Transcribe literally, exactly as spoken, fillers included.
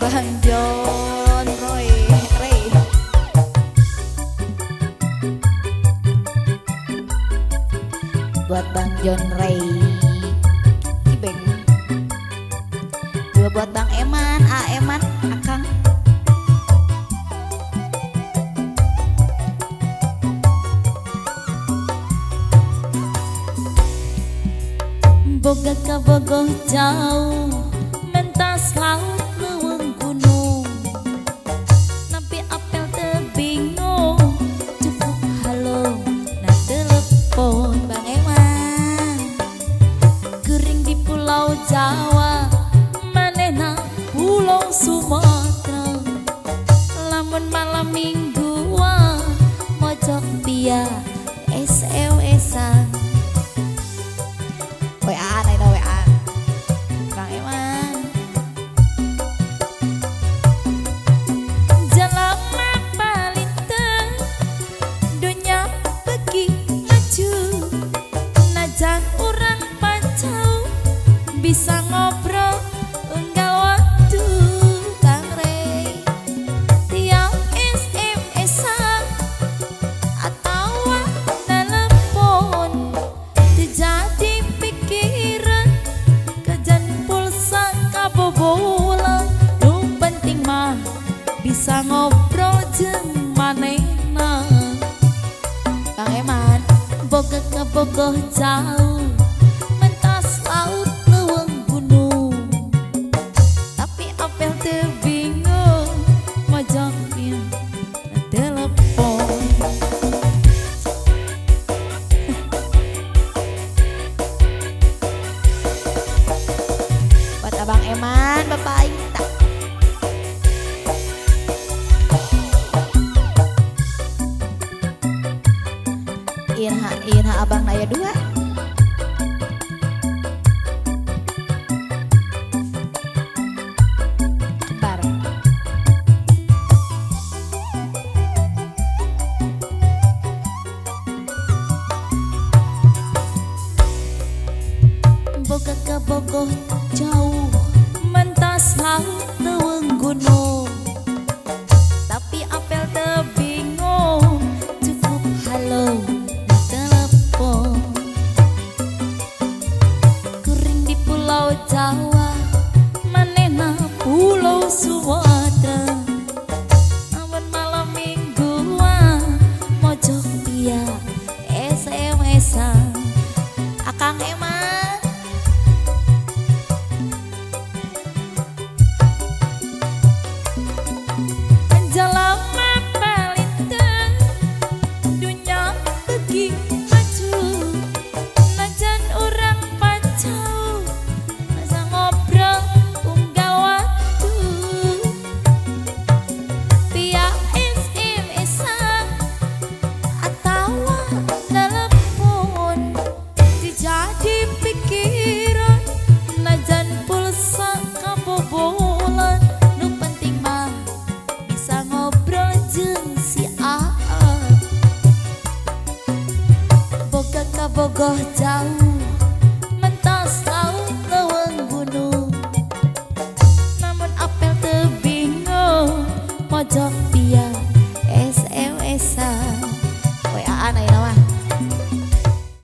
Bang John Roy Ray. Buat Bang John Ray Ibeng. Juga buat Bang Eman, A Eman, Akang. Boga ka bogoh jauh mentas laut leuweung gunung nampi apel teu bingung cukup halo na telepon Bang Eman. Gering di pulau Jawa manehna pulau Sumatera lamun malam mingguan mojok dia S M S-an W A naik W A Bang Eman. Jalama palintang dunya beki maju najan urang pacau bisa ngobrol enggal waktu Bang Ray. tiap S M S-an atau telepon terjadi pikiran kejan pulsa kabobolan nu penting mah bisa ngobrol jeung manehna. Bang Eman. Boga ka bogoh jauh mentas laut leuweung gunung tapi apel teu bingung mojok ieu telepon. Buat Abang Eman, Bapak Aita. Irha, Irha Abang Naya dua. Kembar. Boga ka bogoh jauh mentas laut leuweung gunung tapi apel teu bingung cukup halo na telepon. Kuring di pulau Jawa manehna pulau Sumatera amun malam mingguan mojok dia S M S-an Akang Eman. Jalama palintang dunya beki maju najan urang pacau asa ngobrol unggal waktu via S M S-an atawa telepon dijadi pikiran najan pulsa kabobolan nu penting mah bisa ngobrol jeung si A. Boga ka bogoh